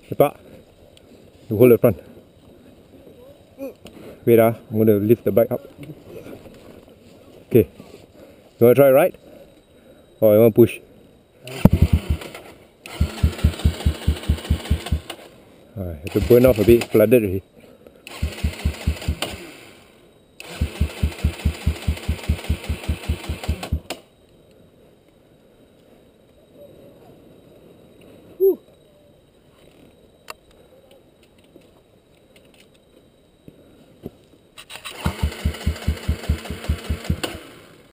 Cepat. You hold the front. Wait, I'm gonna lift the bike up. Okay. You wanna try right? Or you wanna push? Have to burn off a bit, flooded already.